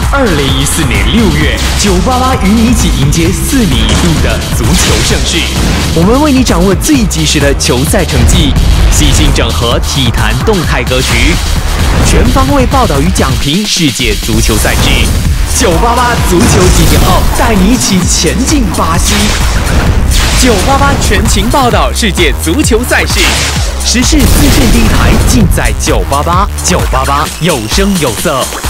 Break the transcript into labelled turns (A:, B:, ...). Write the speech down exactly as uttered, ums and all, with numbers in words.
A: 二零一四年六月，九八八与你一起迎接四年一度的足球盛世。我们为你掌握最及时的球赛成绩，细心整合体坛动态格局，全方位报道与讲评世界足球赛事。九八八足球集结号带你一起前进巴西。九八八全情报道世界足球赛事，时事资讯第一台尽在九八八，九八八有声有色。